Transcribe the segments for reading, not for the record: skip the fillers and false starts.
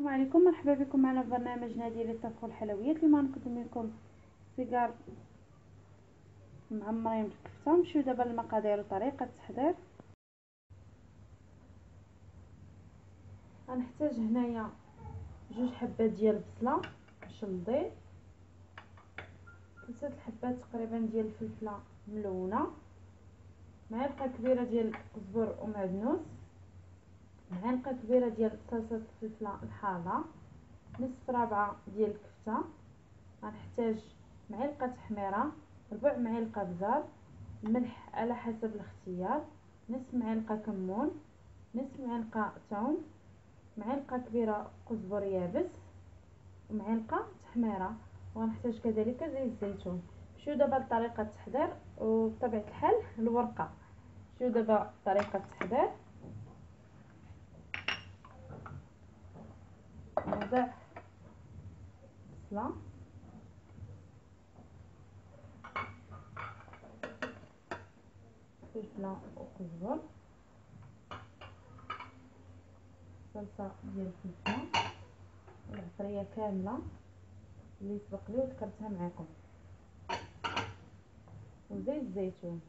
السلام عليكم، مرحبا بكم معنا في برنامجنا ديال الطبخ والحلويات. اليوم غنقدم لكم سيجار معمرين بالكفته. نمشيو دابا للمقادير وطريقه التحضير. غنحتاج هنايا 2 حبات ديال البصله مشلضين، 3 الحبات تقريبا ديال الفلفله ملونه، معلقه كبيره ديال القزبر ومعدنوس، معلقه كبيره ديال صلصه الفلفله الحاره، نصف رابعه ديال الكفته. غنحتاج معلقه حميره، ربع معلقه بزار، الملح على حسب الاختيار، نصف معلقه كمون، نصف معلقه ثوم، معلقه كبيره قزبر يابس، ومعلقه تحميره. وغنحتاج كذلك زيت الزيتون. نمشيو دابا لطريقه التحضير، وبطبيعه الحال الورقه. نمشيو دابا لطريقه التحضير. نوضع بصله، فلفله وقزبر، صلصه ديال الفلفله والعطريه كامله اللي سبق لي وذكرتها معكم، وزيت الزيتون.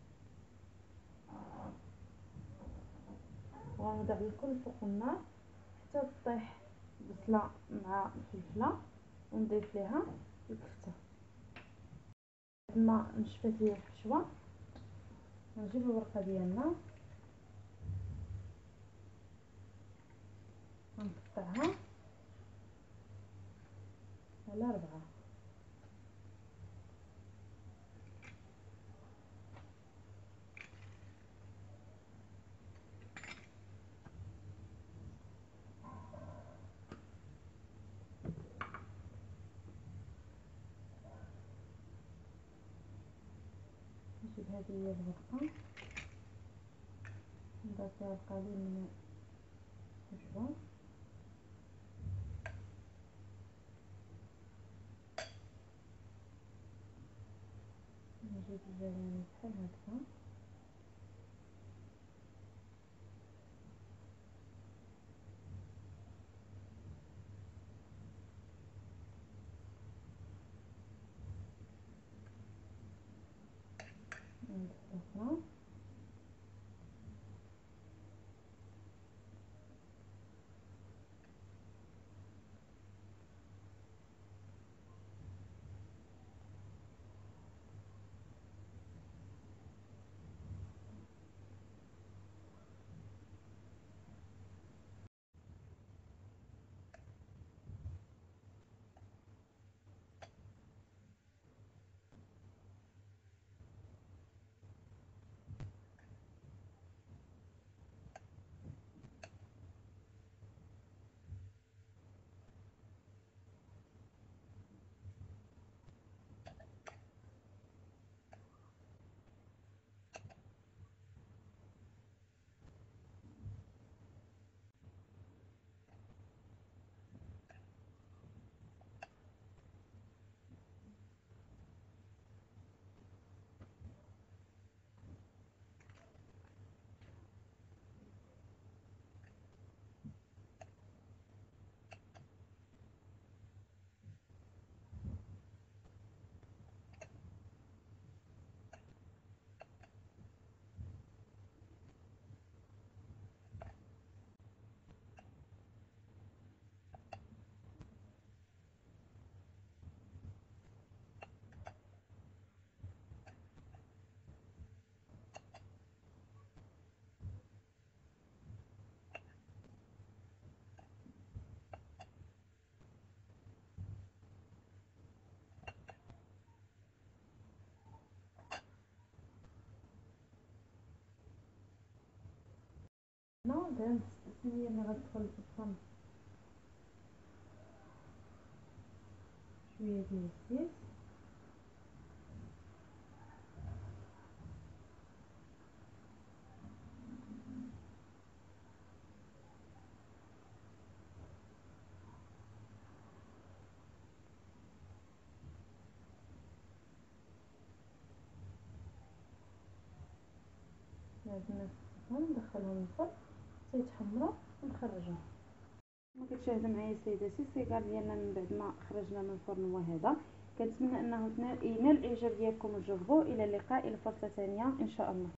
وغنوضع الكل فوق النار حتى تطيح البصله مع الفلفله، ونضيف ليها الكفته. بعد ما نشفت لي الحشوه نجيب الورقه ديالنا ونقطعها على 4. نجيب هذه هي الورقه نضيف فيها القليل من الحشوه، نجيب الجوانب بحال هكا، ونضيفها. هنا درت الصينيه اللي غتدخل في الفرن شويه ديال الزيت، بعد ما ندخلهم الفرن حتى يتحمروا ونخرجهم. كما كتشاهدوا معايا سيداتي السيجار ديالنا من بعد ما خرجنا من الفرن هو هذا. كنتمنى انه ينال الاعجاب ديالكم وتجربوه. الى اللقاء، الى فرصه ثانيه ان شاء الله.